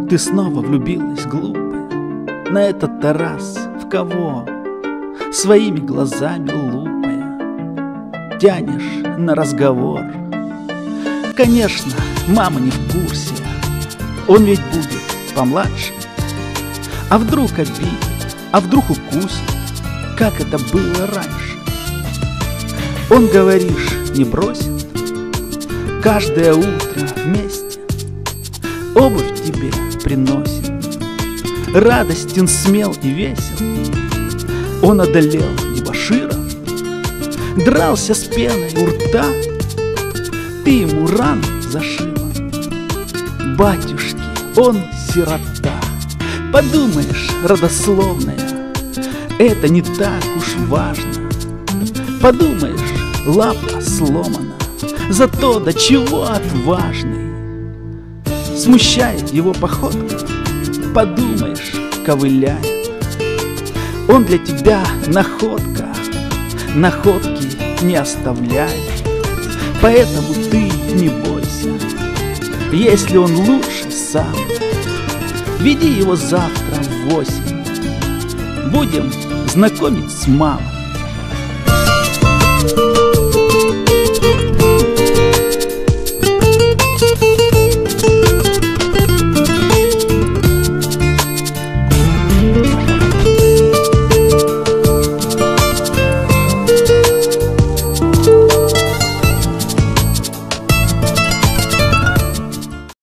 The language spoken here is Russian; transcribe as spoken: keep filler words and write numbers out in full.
Ты снова влюбилась, глупая, на этот раз в кого? Своими глазами лупая, тянешь на разговор. Конечно, мама не в курсе, он ведь будет помладше. А вдруг обидит, а вдруг укусит, как это было раньше. Он, говоришь, не бросит, каждое утро вместе обувь тебе приносит. Радостен, смел и весел, он одолел дебоширов, дрался с пеной у рта, ты ему ран зашила. Батюшки, он сирота. Подумаешь, родословная, это не так уж важно. Подумаешь, лапа сломана, зато до чего отважный. Смущает его походка, подумаешь, ковыляет. Он для тебя находка, находки не оставляет. Поэтому ты не бойся, если он лучший сам, веди его завтра в восемь, будем знакомить с мамой.